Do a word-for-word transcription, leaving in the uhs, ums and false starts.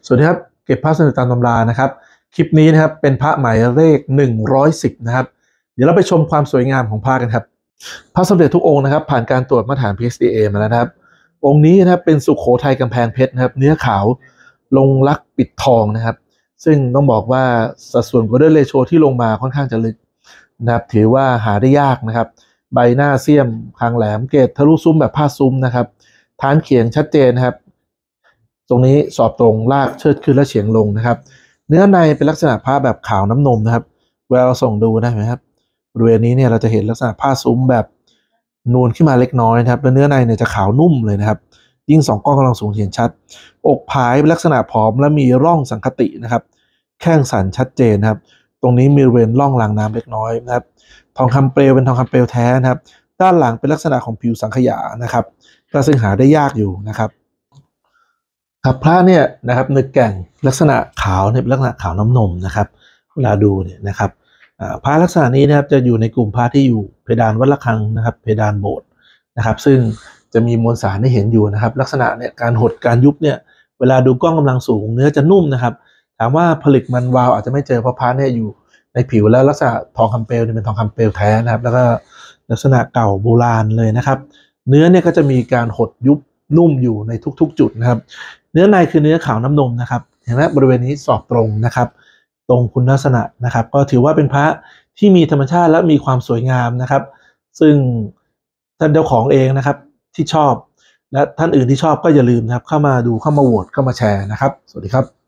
สวัสดีครับเก็บพระสมเด็จตามตำรานะครับคลิปนี้นะครับเป็นพระหมายเลขหนึ่งร้อยสิบนะครับเดี๋ยวเราไปชมความสวยงามของพระกันครับพระสมเด็จทุกองค์นะครับผ่านการตรวจมาตรฐาน พี เอส ดี เอ มาแล้วนะครับองค์นี้นะครับเป็นสุโขทัยกำแพงเพชรนะครับเนื้อขาวลงลักปิดทองนะครับซึ่งต้องบอกว่าสัดส่วน golden ratio ที่ลงมาค่อนข้างจะลึกนะครับถือว่าหาได้ยากนะครับใบหน้าเสี้ยมคางแหลมเกศทะลุซุ้มแบบผ้าซุ้มนะครับฐานเขียงชัดเจนนะครับตรงนี้สอบตรงลากเชิดขึ้นและเฉียงลงนะครับเนื้อในเป็นลักษณะผ้าแบบขาวน้ำนมนะครับเวลาเราส่องดูนะเห็นไหมครับบริเวณนี้เนี่ยเราจะเห็นลักษณะผ้าซุ้มแบบนูนขึ้นมาเล็กน้อยนะครับและเนื้อในเนี่ยจะขาวนุ่มเลยนะครับยิ่งสองกล้องกำลังสูงเห็นชัดอกผายเป็นลักษณะผอมและมีร่องสังคตินะครับแข้งสันชัดเจนนะครับตรงนี้มีบริเวณร่องรางน้ำเล็กน้อยนะครับทองคำเปลวเป็นทองคำเปลวแท้นะครับด้านหลังเป็นลักษณะของผิวสังขยานะครับก็ซึ่งหาได้ยากอยู่นะครับครับพระเนี่ยนะครับเนื้อแก่งลักษณะขาวเนี่ยเป็นลักษณะขาวน้ำนมนะครับเวลาดูเนี่ยนะครับพระลักษณะนี้นะครับจะอยู่ในกลุ่มพระที่อยู่เพดานวัดระฆังนะครับเพดานโบสถ์นะครับซึ่งจะมีมวลสารให้เห็นอยู่นะครับลักษณะเนี่ยการหดการยุบเนี่ยเวลาดูกล้องกำลังสูงเนื้อจะนุ่มนะครับถามว่าผลึกมันวาวอาจจะไม่เจอเพราะพระเนี่ยอยู่ในผิวแล้วลักษณะทองคำเปลวเนี่ยเป็นทองคำเปลวแท้นะครับแล้วก็ลักษณะเก่าโบราณเลยนะครับเนื้อเนี่ยก็จะมีการหดยุบนุ่มอยู่ในทุกๆจุดนะครับเนื้อในคือเนื้อขาวน้ำนมนะครับเห็นไหมบริเวณนี้สอบตรงนะครับตรงคุณลักษณะนะครับก็ถือว่าเป็นพระที่มีธรรมชาติและมีความสวยงามนะครับซึ่งท่านเจ้าของเองนะครับที่ชอบและท่านอื่นที่ชอบก็อย่าลืมนะครับเข้ามาดูเข้ามาโหวตเข้ามาแชร์นะครับสวัสดีครับ